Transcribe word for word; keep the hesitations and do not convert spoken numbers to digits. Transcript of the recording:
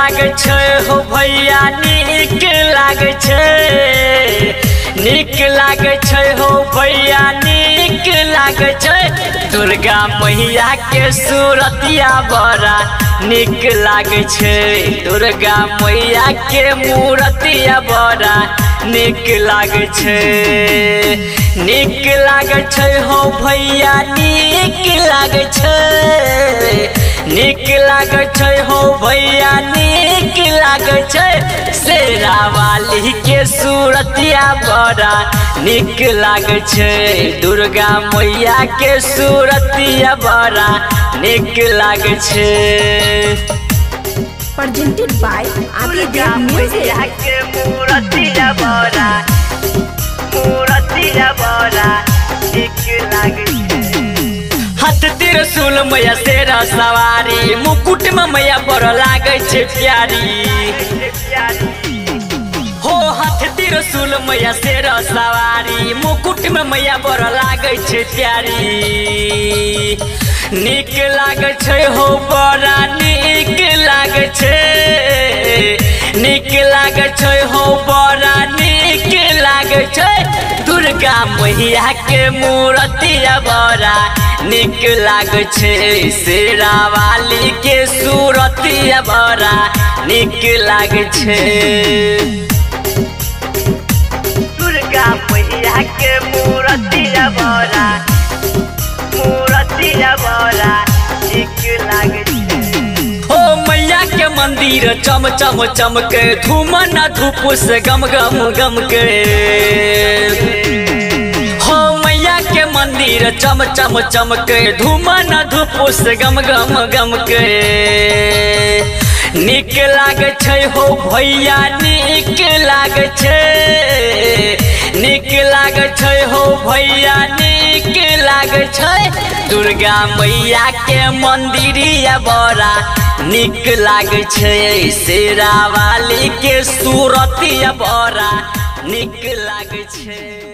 लागे छै हो भैया नीक लागे छै नीक लागे छै हो भैया नीक लागे छै दुर्गा मैया के सूरतिया बड़ा नीक लागे छै दुर्गा मैया के मूर्तिया बड़ा नीक लागे छै नीक लागे छै हो भैया नीक लागे छै नीक लागे छै हो भैया नीक लागे छै शेरा वाली के सूरतिया बड़ा नीक लागे छै दुर्गा मैया के सूरतिया बड़ा नीक लागे छै presented by दुर्गा मैया के मूरतिया बड़ा मूरतिया बड़ा नीक लागे छै हाथ त्रिशूल मैया शेरा सवारी मुकुट में मैया बड़ लागे छै प्यारी हो हाथ त्रिशूल मैया शेरा सवारी मुकुट में मैया बड़ लागे छै प्यारी नीक लागे छै हो बड़ा नीक लागे छै नीक लागे छै हो बड़ा नीक लागे छै दुर्गा मैया के मूर्तिया बड़ा नीक लागे छै शेरा वाली के सूरतिया बड़ा नीक लागे छै दुर्गा मैया के मूर्तिया बड़ा मूर्तिया बड़ा नीक लागे छै हो मैया के मंदिर चम चम चमके धूम न धूप से गम गम गम के हो मैया के मंदिर चम चम चमके धूम न धूप से गम गम गम के नीक लागे छै हो भैया नीक लागे छै नीक लागे छै हो भैया नीक लागे छै दुर्गा मैया के मंदिरिया बड़ा नीक लागे छै शेरा वाली के सूरतिया बड़ा नीक लागे छै।